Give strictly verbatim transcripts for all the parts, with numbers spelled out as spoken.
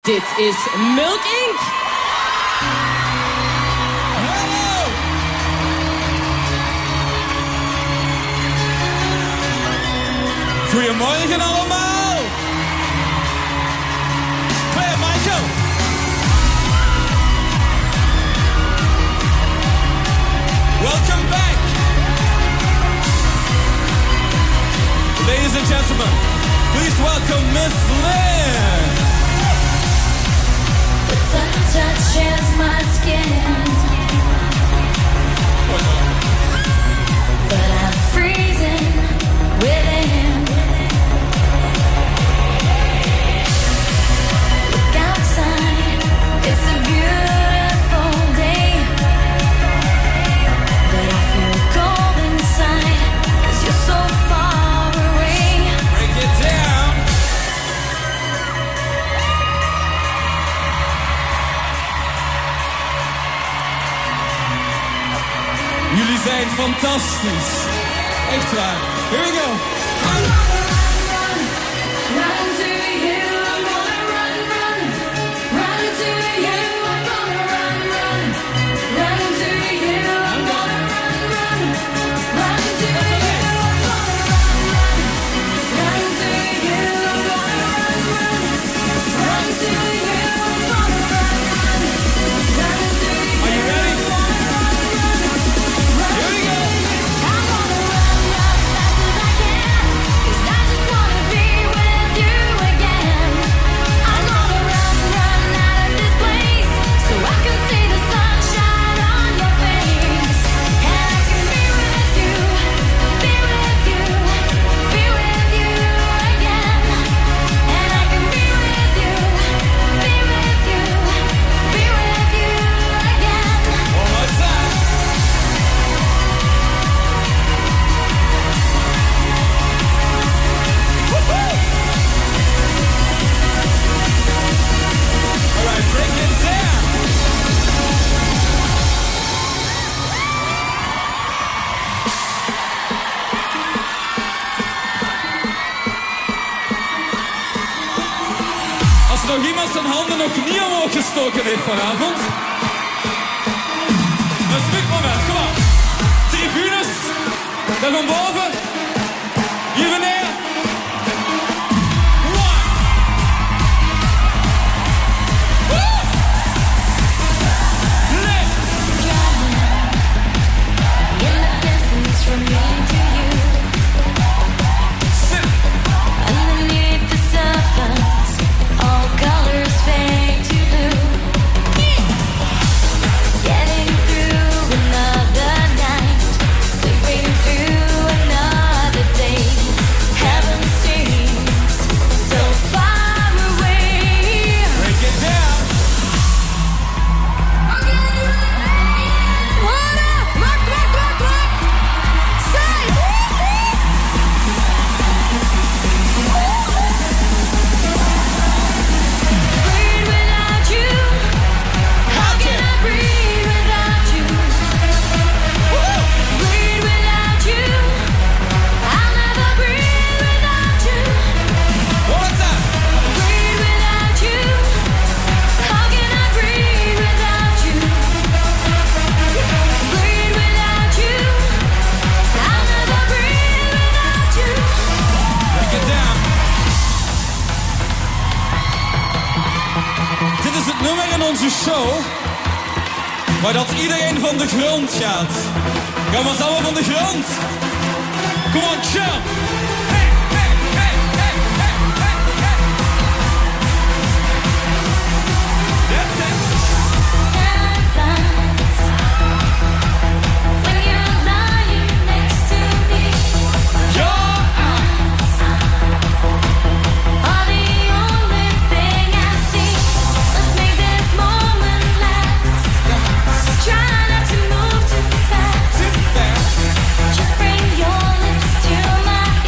Dit is Milk Incorporated. Hallo! Goedemorgen allemaal! Hey, Michael! Welcome back! Ladies and gentlemen, please welcome Miss Lynn! The sun touches my skin, but I'm freezing within. Look outside, it's a beautiful day, but I feel cold inside, 'cause you're so far away. Break it down! Jullie zijn fantastisch. Echt waar. Here we go. Run to you, I'm gonna run, run. Run to you, I'm gonna run, run. Run to you, I'm gonna run, run. Run to you, I'm gonna run, run. Run to you, I'm gonna run, run. Run to you, I'm gonna run, run. Run to you. Are you ready? Here we go. I'm gonna run, run fast as I can, 'cause I just wanna be with you again. I'm gonna run, run out of this place, so I can see the sunshine on your face. And I can be with you, be with you, be with you again. And I can be with you, be with you, be with you again. One more time. Woohoo! All right, break it down. Als nog iemand zijn handen nog niet omhoog gestoken heeft vanavond. Een smikmoment, kom op. Tribunes, daar van boven. Hier beneden. One. Woo! Lift. In the distance from me to you, Sit. underneath the surface, all colors fade to blue. Getting through another night, sleeping through another day. Heaven seems so far away. Break it down. What up? Rock, rock, rock, rock! Say! Breathe without you. How can I breathe without you? Breathe without you. I'll never breathe without you. One more time. Breathe without you. How can I breathe without you? Breathe without you. I'll never breathe without you. Break it down. Dit is het nummer in onze show waar dat iedereen van de grond gaat. Gaan we eens allemaal van de grond. Come on, jump. Hey, hey, hey, hey, hey, hey, hey. That's it. Time flies when you're lying next to me. Your Eyes are the only thing I see. Let's make this moment last. Try not to move too fast. tip fast. Just bring your lips to my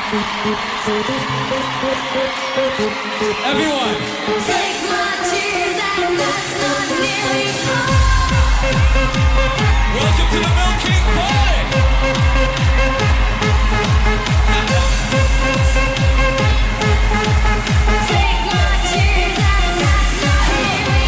Everyone. Take my tears and that's not nearly all. Welcome to the Milking Party. Take my tears and that's not nearly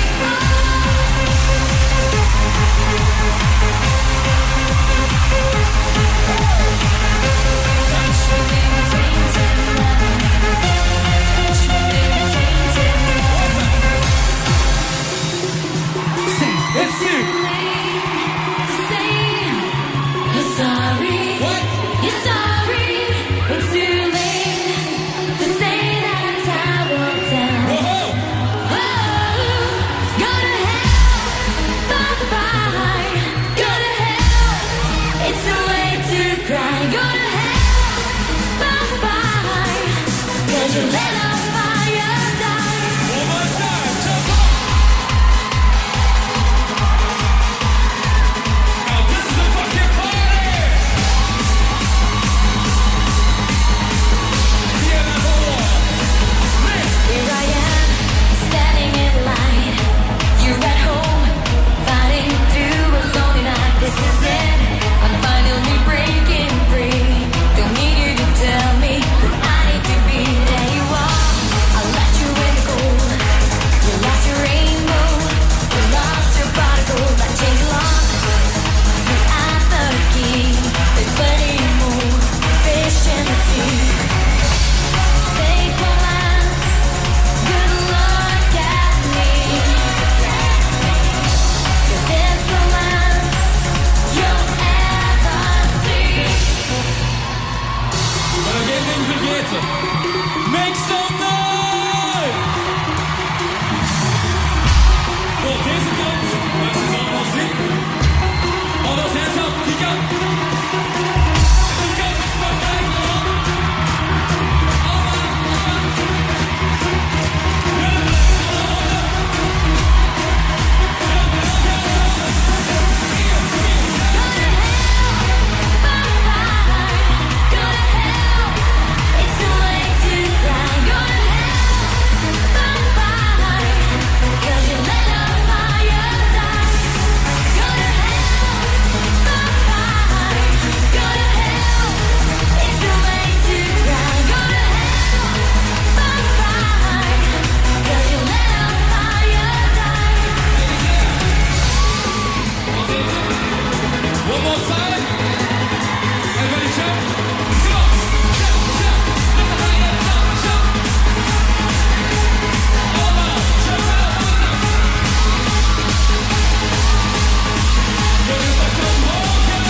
It's you. You're sorry. What? You're sorry. It's too late to say that I'm towel down. Whoa. Oh, go to hell. Bye bye. Go to hell. It's too late to cry. Go to hell. Bye bye. 'Cause you let a fire die. One more time. Jump up. Now this is a fucking party. T M F Awards. Here I am, standing in line. You're at home, fighting through a lonely night. This is it. I'm finally breaking free. Don't need you to tell me that I need to be. There you are. I left you in the cold. You lost your rainbow. You lost your particle. I changed a lot. Without the key, there's plenty more fish in the sea. Take one last good look at me. 'Cause it's the last you'll ever see. Maar nog één ding vergeten. Make some noise! Op deze kant, waar ze ze allemaal zien. Anders hands up, die kant. Die kant is nog blijven man. Allemaal, allemaal. Jullie blijven allemaal. Ja, ja, ja, ja. Hier, hier, ja. Go to hell, bye bye. Go to hell, it's too late to cry. Go to hell, bye bye. 'Cause you let a fire die. Go to hell, bye bye. Go to hell, it's too late to cry. Go to hell, bye bye. 'Cause you let a fire die. One more time. Everybody jump. Come on. Jump, jump. Let the high end jump, jump. Allemaal. Jump out. One more time. Jullie zijn omhoog.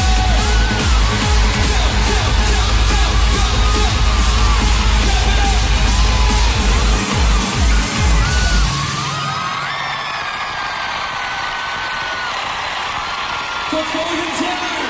Jump, jump, jump, jump, jump, jump. Jump it up. Tot volgend jaar.